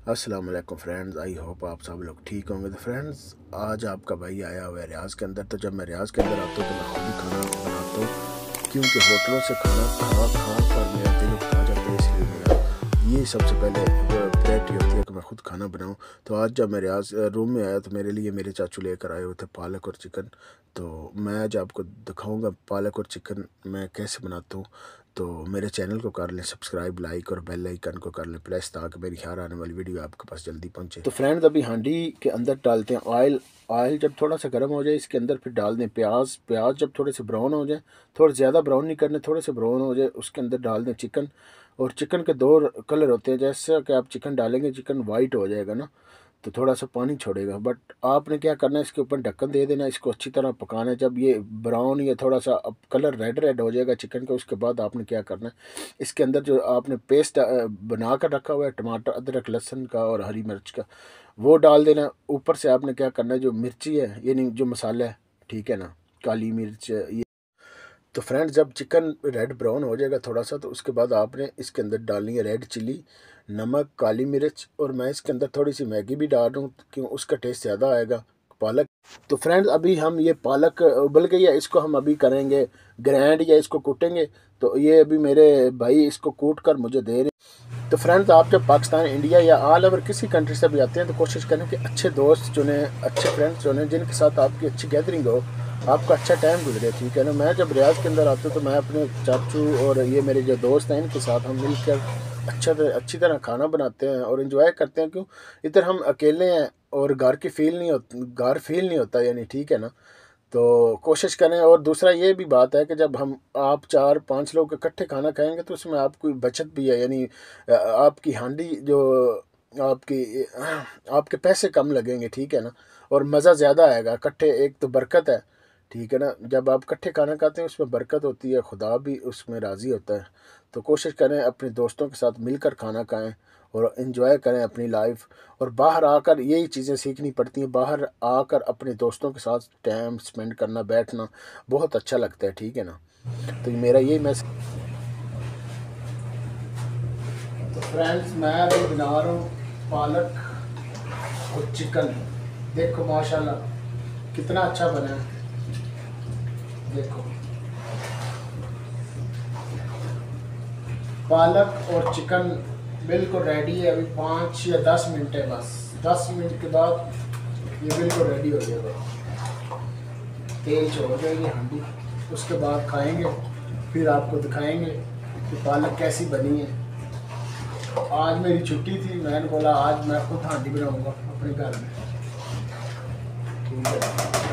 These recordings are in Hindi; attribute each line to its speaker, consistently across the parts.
Speaker 1: अस्सलाम वालेकुम फ्रेंड्स, आई होप आप सब लोग ठीक होंगे। तो फ्रेंड्स, आज आपका भाई आया हुआ है रियाज़ के अंदर। तो जब मैं रियाज़ के अंदर आता हूँ तो मैं खुद ही खाना बनाता हूँ, क्योंकि होटलों से खाना खा खा कर मेरा दिल उठा जाता है। इसलिए मेरा ये सबसे पहले प्रायोरिटी होती है कि मैं खुद खाना बनाऊँ। तो आज जब मैं रियाज़ रूम में आया तो मेरे लिए मेरे चाचू लेकर आए हुए थे पालक और चिकन। तो मैं आज आपको दिखाऊंगा पालक और चिकन मैं कैसे बनाता हूँ। तो मेरे चैनल को कर लें सब्सक्राइब, लाइक और बेल आइकन को कर लें प्रेस, ताकि मेरी हर आने वाली वीडियो आपके पास जल्दी पहुंचे। तो फ्रेंड्स, अभी हांडी के अंदर डालते हैं ऑयल। ऑयल जब थोड़ा सा गर्म हो जाए इसके अंदर फिर डाल दें प्याज। प्याज जब थोड़े से ब्राउन हो जाए, थोड़े ज़्यादा ब्राउन नहीं करने, थोड़े से ब्राउन हो जाए, उसके अंदर डाल दें चिकन। और चिकन के दो कलर होते हैं, जैसे कि आप चिकन डालेंगे चिकन वाइट हो जाएगा ना, तो थोड़ा सा पानी छोड़ेगा। बट आपने क्या करना है, इसके ऊपर ढक्कन दे देना, इसको अच्छी तरह पकाना है। जब ये ब्राउन या थोड़ा सा अब कलर रेड रेड हो जाएगा चिकन का, उसके बाद आपने क्या करना है, इसके अंदर जो आपने पेस्ट बना कर रखा हुआ है टमाटर, अदरक, लहसुन का और हरी मिर्च का, वो डाल देना। ऊपर से आपने क्या करना है, जो मिर्ची है यानी जो मसाला है, ठीक है ना, काली मिर्च ये। तो फ्रेंड्स, जब चिकन रेड ब्राउन हो जाएगा थोड़ा सा, तो उसके बाद आपने इसके अंदर डालनी है रेड चिली, नमक, काली मिर्च, और मैं इसके अंदर थोड़ी सी मैगी भी डाल रहा हूँ क्यों उसका टेस्ट ज़्यादा आएगा। पालक, तो फ्रेंड्स अभी हम ये पालक उबल गई है, इसको हम अभी करेंगे ग्रैंड या इसको कूटेंगे। तो ये अभी मेरे भाई इसको कूट कर मुझे दे रहे। तो फ्रेंड्स, आप जब पाकिस्तान, इंडिया या ऑल ओवर किसी कंट्री से भी आते हैं तो कोशिश करें कि अच्छे दोस्त चुनें, अच्छे फ्रेंड्स चुनें, जिनके साथ आपकी अच्छी गैदरिंग हो, आपका अच्छा टाइम गुजरे, ठीक है ना। मैं जब रियाज के अंदर आता हूँ तो मैं अपने चाचू और ये मेरे जो दोस्त हैं इनके साथ हम मिलकर अच्छी तरह खाना बनाते हैं और इन्जॉय करते हैं। क्यों, इधर हम अकेले हैं और घर फील नहीं होता यानी, ठीक है ना। तो कोशिश करें। और दूसरा ये भी बात है कि जब हम आप 4-5 लोग इकट्ठे खाना खाएंगे तो उसमें आपकी बचत भी है, यानी आपकी हांडी जो आपकी आपके पैसे कम लगेंगे, ठीक है ना, और मज़ा ज़्यादा आएगा इकट्ठे। एक तो बरकत है, ठीक है ना, जब आप इकट्ठे खाना खाते हैं उसमें बरकत होती है, खुदा भी उसमें राज़ी होता है। तो कोशिश करें अपने दोस्तों के साथ मिलकर खाना खाएं और इन्जॉय करें अपनी लाइफ। और बाहर आकर यही चीज़ें सीखनी पड़ती हैं, बाहर आकर अपने दोस्तों के साथ टाइम स्पेंड करना, बैठना बहुत अच्छा लगता है, ठीक है ना। तो मेरा यही मैसेज। तो फ्रेंड्स, मैं अभी बना रहा हूँ पालक और चिकन। देखो माशाल्लाह कितना अच्छा बना है, देखो पालक और चिकन बिल्कुल रेडी है। अभी 5 या 10 मिनट है, बस 10 मिनट के बाद ये बिल्कुल रेडी हो जाएगा। तेल छोड़ देंगे हांडी, उसके बाद खाएंगे, फिर आपको दिखाएंगे कि पालक कैसी बनी है। आज मेरी छुट्टी थी, मैंने बोला आज मैं खुद हांडी बनाऊंगा अपने घर में, ठीक है।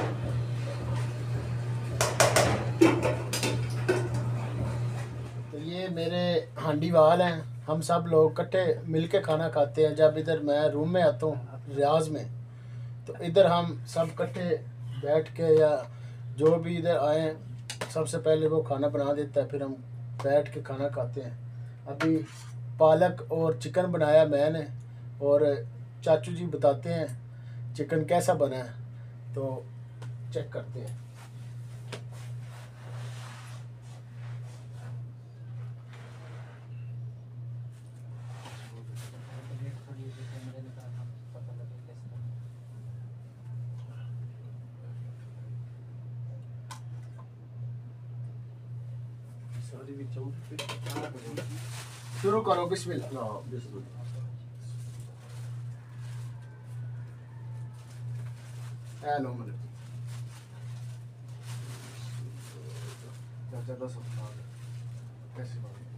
Speaker 1: तो ये मेरे हांडी वाल हैं, हम सब लोग इकट्ठे मिलके खाना खाते हैं। जब इधर मैं रूम में आता हूँ रियाज में, तो इधर हम सब इकट्ठे बैठ के, या जो भी इधर आए सबसे पहले वो खाना बना देता है, फिर हम बैठ के खाना खाते हैं। अभी पालक और चिकन बनाया मैंने, और चाचू जी बताते हैं चिकन कैसा बना है, तो चेक करते हैं। शुरू करो, बिस्मिल्लाह। हेलो मतलब कैसी बात है?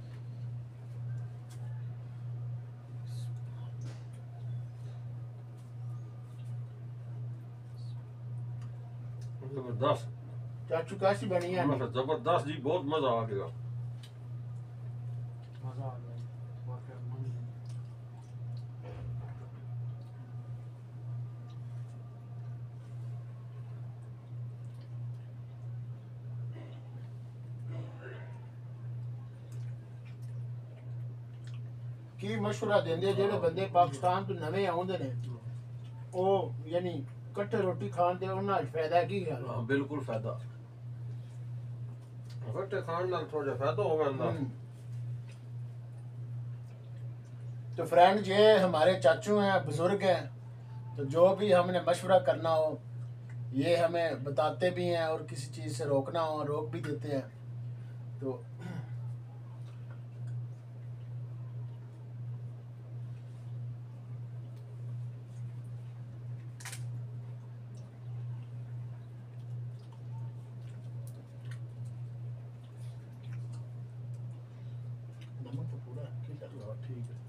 Speaker 2: जबरदस्त
Speaker 1: चाचू कैसी बनी है?
Speaker 2: जबरदस्त जी, बहुत मजा आ गया।
Speaker 1: मजा आ गया वाकई में। की मशवरा देंगे जेडे बंदे पाकिस्तान तो नवे आउंदे ने, ओ यानी कट्ठे रोटी खान दे उन्हां च फायदा की है?
Speaker 2: हाँ, बिल्कुल फायदा, कट्ठे खान नाल थोड़ा फायदा हो गया।
Speaker 1: तो फ्रेंड ये हमारे चाचू हैं, बुज़ुर्ग हैं, तो जो भी हमने मशवरा करना हो ये हमें बताते भी हैं, और किसी चीज़ से रोकना हो रोक भी देते हैं। तो नमक तो पूरा ठीक है।